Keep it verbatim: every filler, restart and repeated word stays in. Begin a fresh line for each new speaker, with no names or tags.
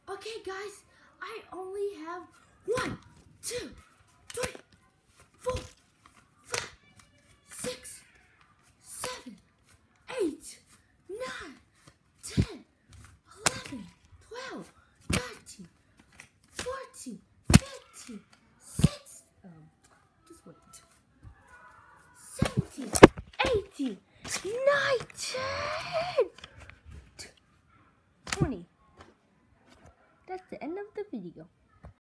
Okay, guys, I only have one, two, three, four, five, six, seven, eight, nine, ten, eleven, twelve, thirteen, fourteen, fifteen, sixteen, um, just wait, seventeen, eighteen, nineteen.